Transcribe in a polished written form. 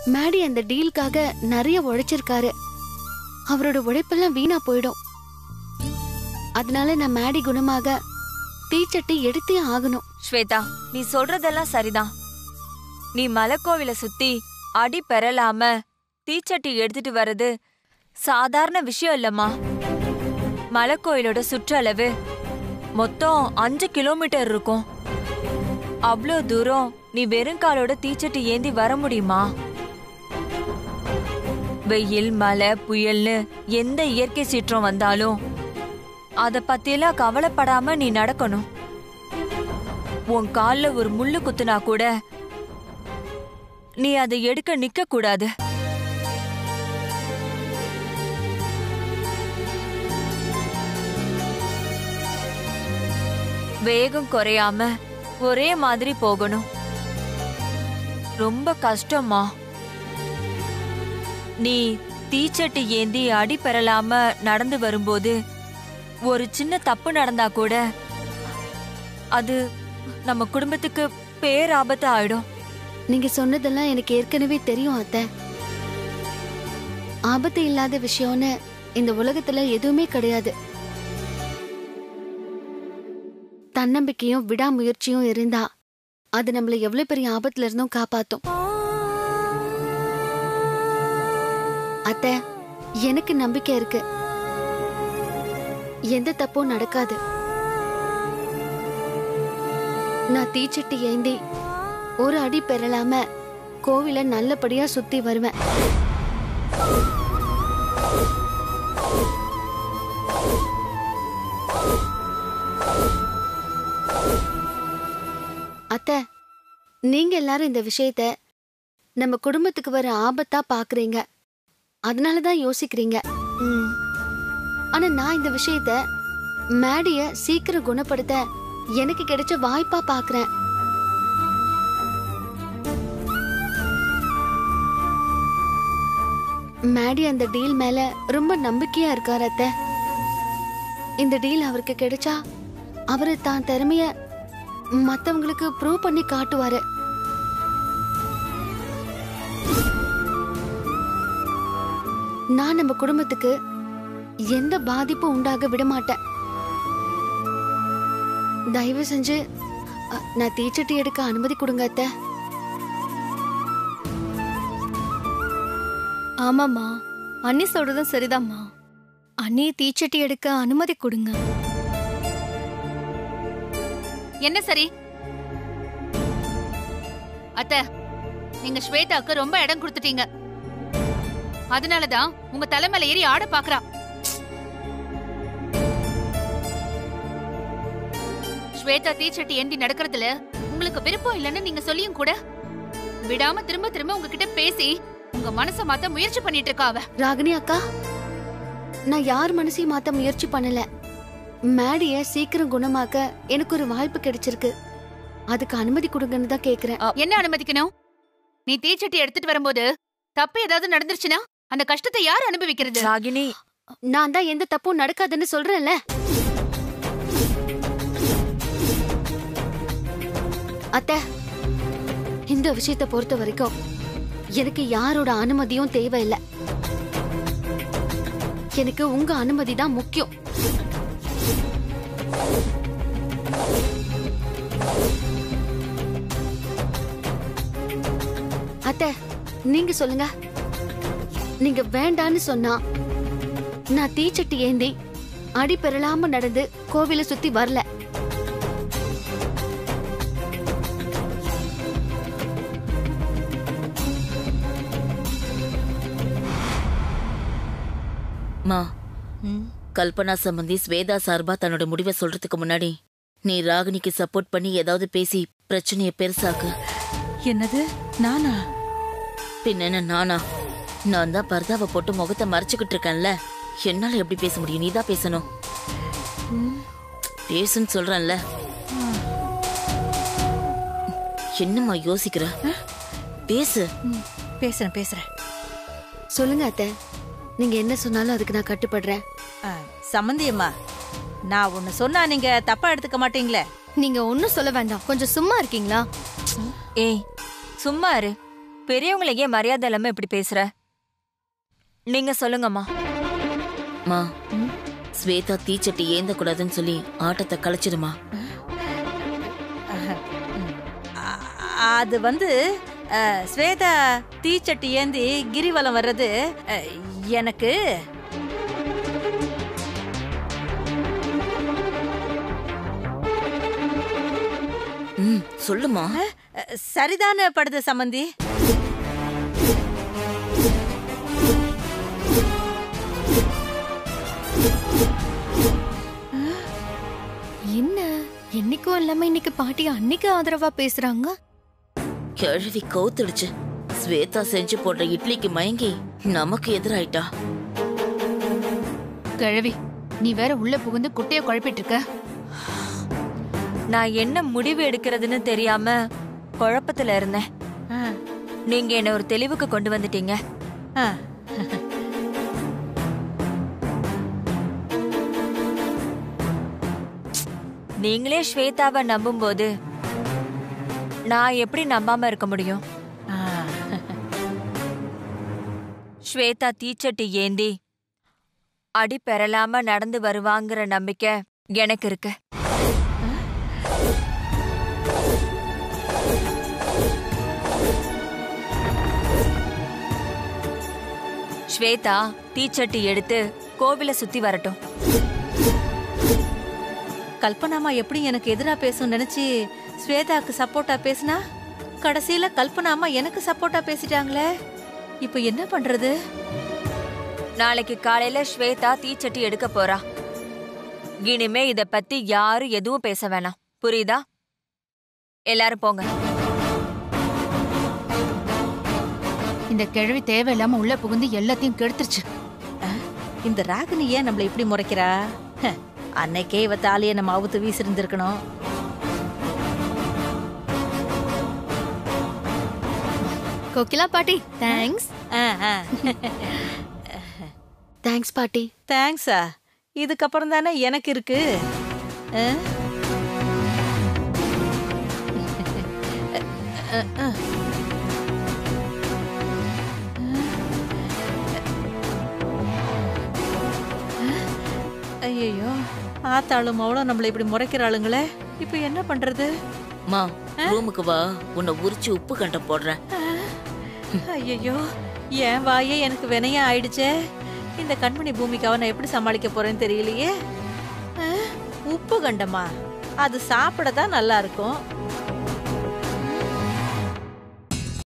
மேடி அந்த டீலுக்காக நிறைய உழைச்சிருக்காரு. அவரோட உழைப்பெல்லாம் வீணா போயிடும். அதனால நான் மேடி குணமாக தீச்சட்டி எடுத்தே ஆகணும். ஸ்வேதா, நீ சொல்றதெல்லாம் சரிதான். நீ மலைக்கோவில சுத்தி அடி பெறலாம தீச்சட்டி எடுத்துட்டு வர்றது சாதாரண விஷயம் இல்லம்மா. மலைக்கோயிலோட சுற்றளவு மொத்தம் 5 கிலோமீட்டர் இருக்கும். அவ்வளோ தூரம் நீ வெறுங்காலோட தீச்சட்டி ஏந்தி வர முடியுமா? வெயில், மழை, புயல்னு எந்த இயற்கை சீற்றம் வந்தாலும் அத பத்தியெல்லாம் கவலைப்படாம நீ நடக்கணும். உன் கால்ல ஒரு முள்ளு குத்துனா கூட நீ அதை எடுக்க நிக்க கூடாது. வேகம் குறையாம ஒரே மாதிரி போகணும். ரொம்ப கஷ்டமா. நீ தீச்சட்டி ஏந்தி அடி பெறலாம நடந்து வரும்போது ஒரு சின்ன தப்பு நடந்தா கூட அது நம்ம குடும்பத்துக்கு பேராபத்து ஆயிடும். நீங்க சொன்னதெல்லாம் எனக்கு ஏற்கனவே தெரியும் அத்தை. ஆபத்து இல்லாத விஷயம்னு இந்த உலகத்துல எதுவுமே கிடையாது. தன்னம்பிக்கையும் விடாமுயற்சியும் இருந்தா அது நம்மள எவ்வளவு பெரிய ஆபத்துல இருந்தும் காப்பாத்தும். அத்தை, எனக்கு நம்பிக்கை இருக்கு. எந்த தப்பும் நடக்காது. நான் தீச்சட்டி ஏந்தி ஒரு அடி பெறலாம கோவில நல்லபடியா சுத்தி வருவேன். அத்தை, நீங்க எல்லாரும் இந்த விஷயத்த நம்ம குடும்பத்துக்கு வர ஆபத்தா பாக்குறீங்க. அதனாலதான் யோசிக்கிறீங்க. ஆனா நான் இந்த விஷயத்த மேடிய சீக்கிரம் குணப்படுத்த எனக்கு கிடைச்ச வாய்ப்பா பாக்குறேன். மேடி அந்த டீல் மேல ரொம்ப நம்பிக்கையா இருக்காரு அத்தை. இந்த டீல் அவருக்கு கிடைச்சா அவரு தான் திறமைய மத்தவங்களுக்கு ப்ரூவ் பண்ணி காட்டுவாரு. நான் நம்ம குடும்பத்துக்கு எந்த பாதிப்பும் உண்டாக விட மாட்டேன். தயவு செஞ்சு நான் தீச்சட்டி எடுக்க அனுமதி கொடுங்க அத்தை. ஆமாம்மா, அண்ணி சொல்றதும் சரிதாம்மா. அண்ணி தீச்சட்டி எடுக்க அனுமதி கொடுங்க. என்ன சரி அத்தை, நீங்க ஸ்வேதாக்கு ரொம்ப இடம் கொடுத்துட்டீங்க. அதனாலதான் உங்க தலைமையில ஏறி ஆட பாக்குறா. ஸ்வேதா தீச்சட்டி ஏந்தி நடக்கிறதுல உங்களுக்கு விருப்பம் இல்லைன்னு நீங்க சொல்லியும் கூட விடாம திரும்ப திரும்ப உங்ககிட்ட பேசி உங்க மனசை மாத்த முயற்சி பண்ணிட்டு இருக்கா அவ. ராகினி அக்கா, நான் யார் மனசையும் மாத்த முயற்சி பண்ணல. மேடிய சீக்கிரம் குணமாக்க எனக்கு ஒரு வாய்ப்பு கிடைச்சிருக்கு. அதுக்கு அனுமதி கொடுங்கன்னு தான் கேக்குறேன். என்ன அனுமதிக்கணும்? நீ தீச்சட்டி எடுத்துட்டு வரும்போது தப்பு ஏதாவது நடந்துருச்சுன்னா அந்த கஷ்டத்தை யார் அனுபவிக்கிறது? ராகினி, நான் தான் எந்த தப்பும் நடக்காதுன்னு சொல்றேன்ல. அத்தை, இந்த விஷயத்தை பொறுத்த வரைக்கும் எனக்கு யாரோட அனுமதியும் தேவையில்லை. எனக்கு உங்க அனுமதி தான் முக்கியம். அத்தை, நீங்க சொல்லுங்க. நீங்க வேண்டான்னு சொன்னா நான் தீச்சட்டி ஏந்தி அடி பெறலாம நடந்து கோவிலை சுத்தி வரல. கல்பனா சம்பந்தி ஸ்வேதா சார்பா தன்னோட முடிவை சொல்றதுக்கு முன்னாடி நீ ராகினிக்கு சப்போர்ட் பண்ணி ஏதாவது பேசி பிரச்சனையை பெருசாக்கு. என்னது? நானா? பின்ன நானா? நான் தான் பர்தாவை போட்டு முகத்தை மறைச்சுக்கிட்டு இருக்கேன்ல. என்னால எப்படி பேச முடியும்? நீதான் பேசணும். பேசுன்னு சொல்றேன்ல. என்னம்மா யோசிக்கிற? பேசு. பேசுறேன். சொல்லுங்க அத்தை, நீங்க என்ன சொன்னாலும் அதுக்கு நான் கட்டுப்படுறேன். சம்பந்தியம்மா, நான் ஒன்னு சொன்னா நீங்க தப்பா எடுத்துக்க மாட்டீங்களே? நீங்க ஒன்னும் சொல்ல வேண்டாம், கொஞ்சம் சும்மா இருக்கீங்களா? ஏய், சும்மா இரு. பெரியவங்களையே மரியாதை இல்லாம இப்படி பேசுற? நீங்க சொல்லுங்கம்மா. மா, ஸ்வேதா தீச்சட்டி ஏந்த கூடாதுன்னு சொல்லி ஆட்டத்தை கலைச்சிடுமா. அது வந்து ஸ்வேதா தீச்சட்டி ஏந்தி கிரிவலம் வர்றது எனக்கு சொல்லுமா. சரிதான படுது சம்பந்தி. என்ன என்னைக்கும் இல்லாம இன்னைக்கு பாட்டி அன்னைக்கு ஆதரவா பேசுறாங்க. கிழவி கவுத்துடுச்சு. ஸ்வேதா செஞ்சு போடுற இட்லிக்கு மயங்கி நமக்கு எதிராயிட்டா. கிழவி, நீ வேற உள்ள புகுந்து குட்டைய குழப்பிட்டு இருக்க. நான் என்ன முடிவு எடுக்கிறதுன்னு தெரியாம குழப்பத்துல இருந்தேன். நீங்க என்ன ஒரு தெளிவுக்கு கொண்டு வந்துட்டீங்க. நீங்களே ஸ்வேதாவை நம்பும்போது நான் எப்படி நம்பாம இருக்க முடியும்? ஸ்வேதா தீச்சட்டி ஏந்தி அடி பெறலாம நடந்து வருவாங்கிற நம்பிக்கை எனக்கு இருக்கு. ஸ்வேதா தீச்சட்டி எடுத்து கோவில சுத்தி வரட்டும். கல்பனாமா எப்படி எனக்கு எதிரா பேசும் நினைச்சு ஸ்வேதாக்கு சப்போர்ட்டா பேசினா, கடைசியில கல்பனாமா எனக்கு சப்போர்ட்டா பேசிட்டாங்களே. இப்ப என்ன பண்றது? நாளைக்கு காலையில ஸ்வேதா தீச்சட்டி எடுக்க போறா. இனிமே இத பத்தி யாரும் எதுவும் பேச வேணாம், புரியுதா? எல்லாரும் போங்க. இந்த கிழவி தேவையில்லாம உள்ள புகுந்து எல்லாத்தையும் கெடுத்துருச்சு. இந்த ராகினி ஏன் நம்மள இப்படி முறைக்கிறா? அன்னைக்கே இவ தாலியை நம்ம அவுத்து வீசிருந்திருக்கணும். கோகிலா பாட்டி தேங்க்ஸ். தேங்க்ஸ் பாட்டி. தேங்க்ஸா? இதுக்கப்புறம் தானே எனக்கு இருக்கு. ஐயோ, ஆத்தாளும் அவளும் நம்மள இப்படி முறைக்கிறாளுங்களே. இப்ப என்ன பண்றது? மா, ரூமுக்கு வா, உன்னை உரிச்சு உப்பு கண்ட போடுறேன். ஐயோ, என் வாயே எனக்கு வினையா ஆயிடுச்சே. இந்த கண்மணி பூமிக்காவை நான் எப்படி சமாளிக்க போறேன்னு தெரியலையே. உப்பு கண்டமா? அது சாப்பிட தான் நல்லா இருக்கும்.